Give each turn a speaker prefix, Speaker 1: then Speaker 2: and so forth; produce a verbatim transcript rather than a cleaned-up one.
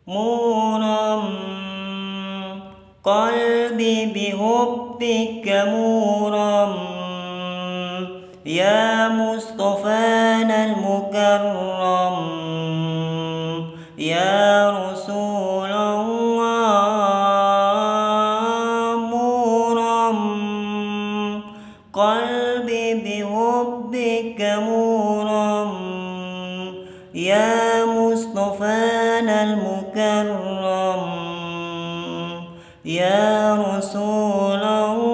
Speaker 1: مورم، قلبي بحبك مورم، يا مصطفانا المكرم، يا رسول الله مورم، قلبي بحبك مورم، يا مصطفانا المكرم، يا رسول الله.